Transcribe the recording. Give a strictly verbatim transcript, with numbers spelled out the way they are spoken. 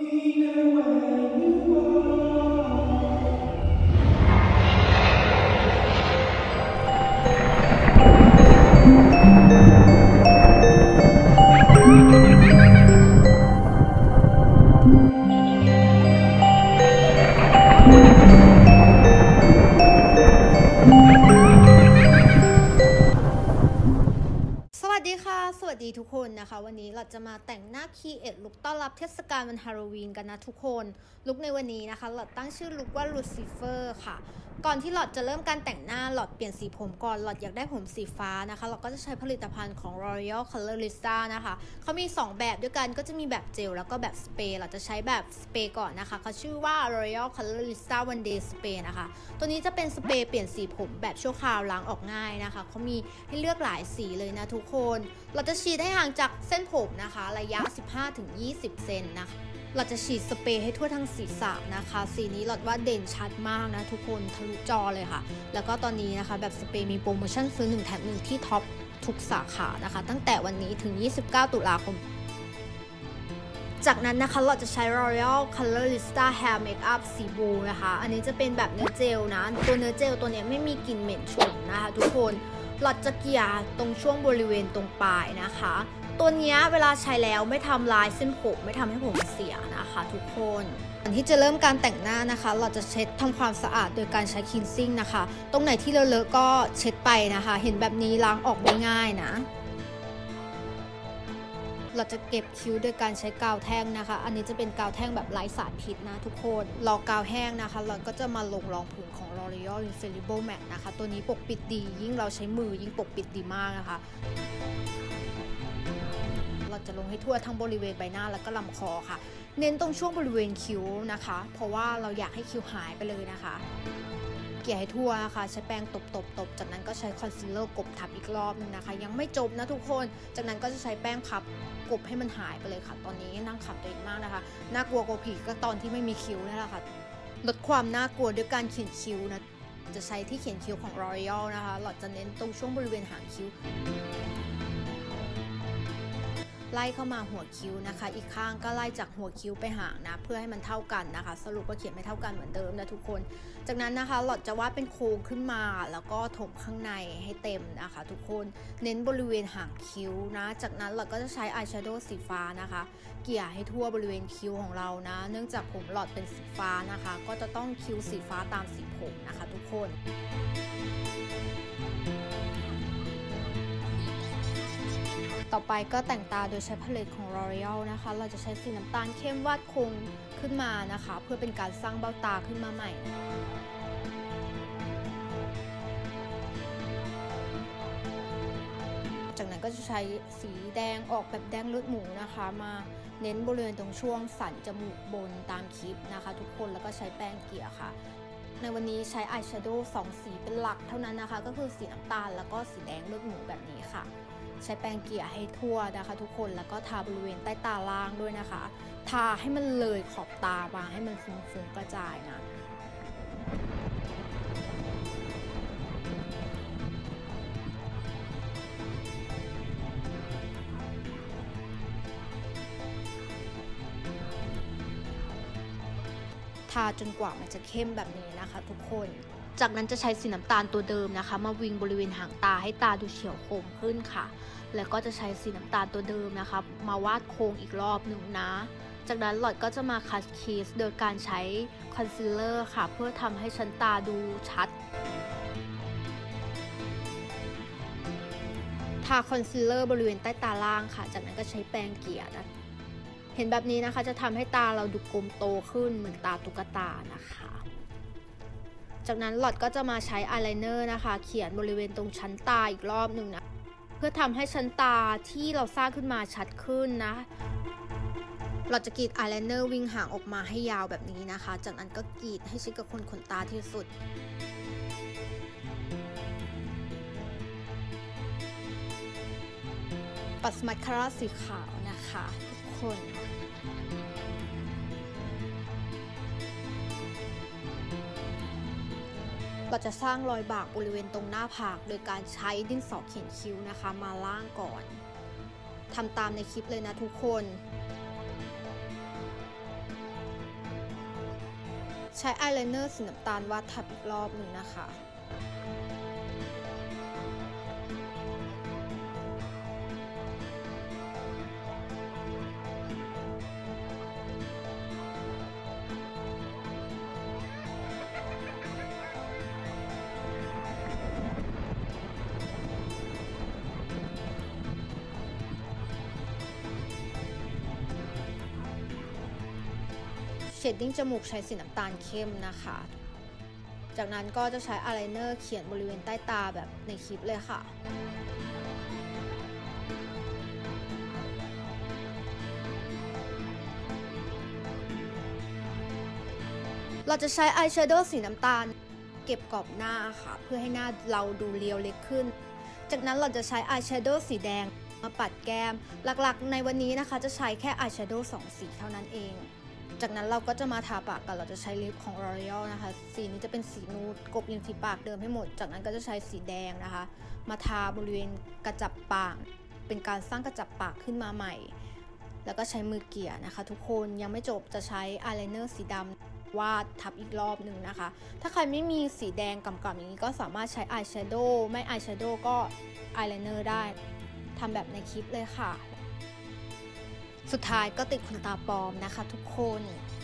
สวัสดีทุกคนนะคะวันนี้เราจะมาแต่งหน้าคีเอทลุคต้อนรับเทศกาลวันฮาโลวีนกันนะทุกคนลุคในวันนี้นะคะหลอดตั้งชื่อลุคว่าลูซิเฟอร์ค่ะก่อนที่หลอดจะเริ่มการแต่งหน้าหลอดเปลี่ยนสีผมก่อนหลอดอยากได้ผมสีฟ้านะคะเราก็จะใช้ผลิตภัณฑ์ของ L'Oreal Colorista นะคะเขามีสองแบบด้วยกันก็จะมีแบบเจลแล้วก็แบบสเปรย์เราจะใช้แบบสเปรย์ก่อนนะคะเขาชื่อว่า L'Oreal Colorista One Day Spray นะคะตัวนี้จะเป็นสเปรย์เปลี่ยนสีผมแบบชั่วคราวล้างออกง่ายนะคะเขามีให้เลือกหลายสีเลยนะทุกคนเราจะฉีดให้ห่างจากเส้นผมนะคะระยะ สิบห้าถึงยี่สิบ เซนนะคะเราจะฉีดสเปรย์ให้ทั่วทั้งศีรษะนะคะสีนี้หลอดว่าเด่นชัดมากนะทุกคนทะลุจอเลยค่ะแล้วก็ตอนนี้นะคะแบบสเปรย์มีโปรโมชั่นซื้อหนึ่งแถมหนึ่งที่ท็อปทุกสาขานะคะตั้งแต่วันนี้ถึงยี่สิบเก้าตุลาคมจากนั้นนะคะเราจะใช้ L'Oreal Colorista Hair Makeup สีบลูนะคะอันนี้จะเป็นแบบเนื้อเจลนะตัวเนื้อเจลตัวนี้ไม่มีกลิ่นเหม็นฉุนนะคะทุกคนหลอดจะเกี่ยตรงช่วงบริเวณตรงปลายนะคะตัวนี้เวลาใช้แล้วไม่ทำลายเส้นผมไม่ทำให้ผมเสียนะคะทุกคนก่อนที่จะเริ่มการแต่งหน้านะคะเราจะเช็ดทำความสะอาดโดยการใช้คลีนซิ่งนะคะตรงไหนที่เลอะๆก็เช็ดไปนะคะเห็นแบบนี้ล้างออกได้ง่ายนะเราจะเก็บคิ้วโดยการใช้กาวแท่งนะคะอันนี้จะเป็นกาวแท่งแบบไร้สารพิษนะทุกคนรอกาวแห้งนะคะเราก็จะมาลงรองพื้นของ L'Oreal Infallible Matte นะคะตัวนี้ปกปิดดียิ่งเราใช้มือยิ่งปกปิดดีมากนะคะเราจะลงให้ทั่วทั้งบริเวณใบหน้าแล้วก็ลำคอค่ะเน้นตรงช่วงบริเวณคิ้วนะคะเพราะว่าเราอยากให้คิ้วหายไปเลยนะคะเกลี่ยให้ทั่วนะคะใช้แป้งตบตบตบจากนั้นก็ใช้คอนซีลเลอร์กบทับอีกรอบนึงนะคะยังไม่จบนะทุกคนจากนั้นก็จะใช้แป้งพับกบให้มันหายไปเลยค่ะตอนนี้นั่งขำตัวเองมากนะคะน่ากลัวกว่าผีก็ตอนที่ไม่มีคิ้วนี่แหละค่ะลดความน่ากลัวด้วยการเขียนคิ้วนะจะใช้ที่เขียนคิ้วของ L'Oreal นะคะหลอดจะเน้นตรงช่วงบริเวณหางคิ้วไล่เข้ามาหัวคิ้วนะคะอีกข้างก็ไล่จากหัวคิ้วไปหางนะเพื่อให้มันเท่ากันนะคะสรุปว่าเขียนไม่เท่ากันเหมือนเดิมนะทุกคนจากนั้นนะคะหลอดจะวาดเป็นโค้งขึ้นมาแล้วก็ถมข้างในให้เต็มนะคะทุกคนเน้นบริเวณหางคิ้วนะจากนั้นหลอดก็จะใช้อายแชโดว์สีฟ้านะคะเกลี่ยให้ทั่วบริเวณคิ้วของเรานะเนื่องจากผมหลอดเป็นสีฟ้านะคะก็จะต้องคิ้วสีฟ้าตามสีผมนะคะทุกคนต่อไปก็แต่งตาโดยใช้พาเลตของ L'Oreal นะคะเราจะใช้สีน้ำตาลเข้มวาดโค้งขึ้นมานะคะเพื่อเป็นการสร้างเบ้าตาขึ้นมาใหม่จากนั้นก็จะใช้สีแดงออกแบบแดงเลือดหมูนะคะมาเน้นบริเวณตรงช่วงสันจมูกบนตามคลิปนะคะทุกคนแล้วก็ใช้แป้งเกลี่ยค่ะในวันนี้ใช้อายแชโดว์สองสีเป็นหลักเท่านั้นนะคะก็คือสีน้ำตาลแล้วก็สีแดงเลือดหมูแบบนี้ค่ะใช้แป้งเกลี่ยให้ทั่วนะคะทุกคนแล้วก็ทาบริเวณใต้ตาล่างด้วยนะคะทาให้มันเลยขอบตามาให้มันฟุ้งๆกระจายนะทาจนกว่ามันจะเข้มแบบนี้นะคะทุกคนจากนั้นจะใช้สีน้ำตาลตัวเดิมนะคะมาวิงบริเวณหางตาให้ตาดูเฉียวคมขึ้นค่ะแล้วก็จะใช้สีน้ำตาลตัวเดิมนะคะมาวาดโค้งอีกรอบหนึ่งนะจากนั้นหลอดก็จะมาคัดคีสโดยการใช้คอนซีลเลอร์ค่ะเพื่อทำให้ชั้นตาดูชัดทาคอนซีลเลอร์บริเวณใต้ตาล่างค่ะจากนั้นก็ใช้แปรงเกลี่ยนะเห็นแบบนี้นะคะจะทำให้ตาเราดูกลมโตขึ้นเหมือนตาตุ๊กตานะคะจากนั้นหลอดก็จะมาใช้อายไลเนอร์นะคะเขียนบริเวณตรงชั้นตาอีกรอบหนึ่งนะเพื่อทำให้ชั้นตาที่เราสร้างขึ้นมาชัดขึ้นนะเราจะกรีดอายไลเนอร์วิ่งหางออกมาให้ยาวแบบนี้นะคะจากนั้นก็กรีดให้ชิดกับคนขนตาที่สุดปัดสมัสคาร่าสีขาวนะคะทุกคนเราจะสร้างรอยบากบริเวณตรงหน้าผากโดยการใช้ดินสอเขียนคิ้วนะคะมาล่างก่อนทำตามในคลิปเลยนะทุกคนใช้อายไลเนอร์สีน้ำตาลวาดทับอีกรอบหนึ่งนะคะเชดดิ้งจมูกใช้สีน้ำตาลเข้มนะคะจากนั้นก็จะใช้อายไลเนอร์เขียนบริเวณใต้ตาแบบในคลิปเลยค่ะเราจะใช้อายแชโดว์สีน้ำตาลเก็บกรอบหน้าค่ะเพื่อให้หน้าเราดูเรียวเล็กขึ้นจากนั้นเราจะใช้อายแชโดว์สีแดงมาปัดแก้มหลักๆในวันนี้นะคะจะใช้แค่อายแชโดว์สองสีเท่านั้นเองจากนั้นเราก็จะมาทาปากกันเราจะใช้ลิปของ L'Oreal นะคะสีนี้จะเป็นสีนูดกลบริมฝีปากเดิมให้หมดจากนั้นก็จะใช้สีแดงนะคะมาทาบริเวณกระจับปากเป็นการสร้างกระจับปากขึ้นมาใหม่แล้วก็ใช้มือเกี่ยนะคะทุกคนยังไม่จบจะใช้อายไลเนอร์สีดำวาดทับอีกรอบหนึ่งนะคะถ้าใครไม่มีสีแดงกำกับอย่างนี้ก็สามารถใช้อายแชโดว์ไม่อายแชโดว์ก็อายไลเนอร์ได้ทำแบบในคลิปเลยค่ะสุดท้ายก็ติดขนตาปลอมนะคะทุกคน